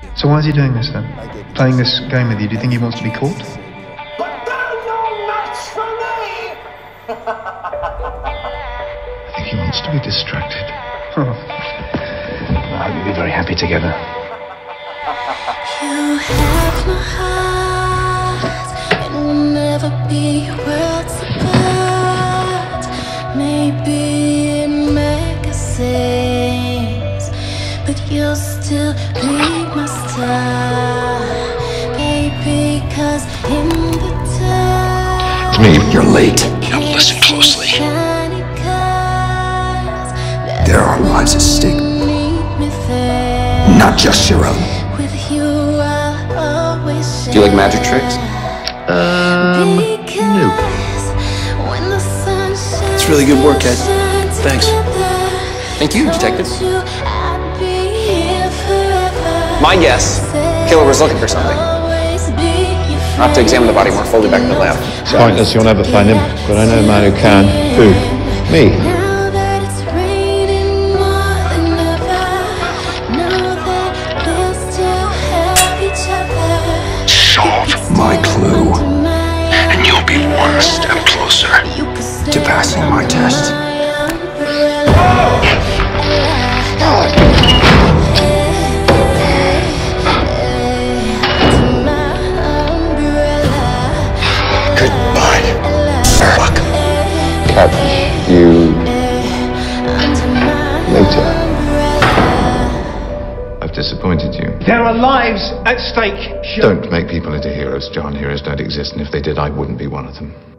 So why is he doing this then? Playing this game with you? Do you think he wants to be caught? But they're no match for me! I think he wants to be distracted. Oh. I hope you'll be very happy together. You have my heart, and we'll never be worlds apart. Maybe it makes sense, but you'll still be my star, baby, 'cause in the dark. It's me. You're late. Now listen closely. There are lives at stake. Not just your own. Do you like magic tricks? No. It's really good work, Ed. Thanks. Thank you, detective. My guess, killer was looking for something. I'll have to examine the body more fully back in the lab. It's pointless, you'll never find him. But I know a man who can. Who? Me. Solve my clue, and you'll be one step closer to passing my test. Goodbye, Sherlock. Catch you later. I've disappointed you. There are lives at stake. Don't make people into heroes, John. Heroes don't exist, and if they did, I wouldn't be one of them.